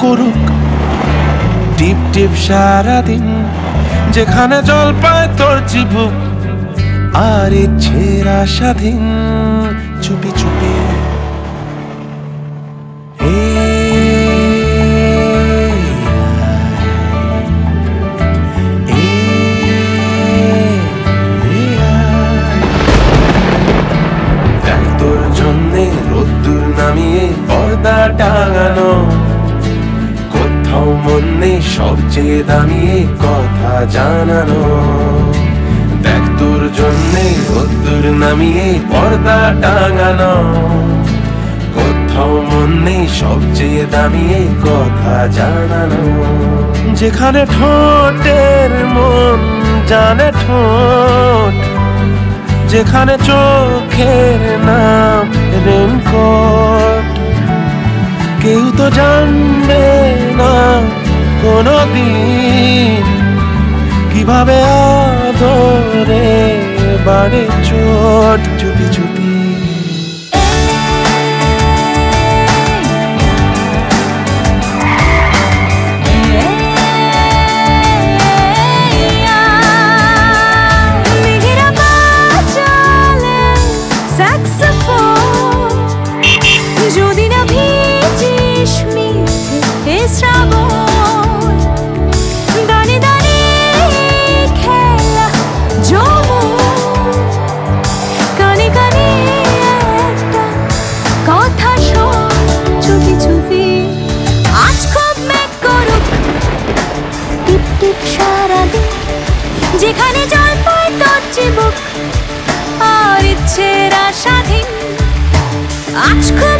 করুক টিপ টিপ সারাদিন, যেখানে জল পায় তোর চিবুক আর ইচ্ছের আশাধীন। চুপি চুপি তোর জন্যে রোদ্দুর নামিয়ে পর্দা টাঙানো, কোথাও মন নেই সবচেয়ে দামিয়ে কথা জানানো। দেখ তোর জন্যে রোদ্দুর নামিয়ে পর্দা টাঙানো, কোথাও মন নেই সবচেয়ে দামিয়ে কথা জানানো। যেখানে ঠোঁটের মন জানে ঠোঁট, যেখানে চোখের নাম রেনকোট, কেউ তো জানবে না কোনদিন কিভাবে আদরে বাড়ে চোট। চুপি চুপি যেখানে জল পায় তোর চিবুক আর ইচ্ছের আশাধীন। আজ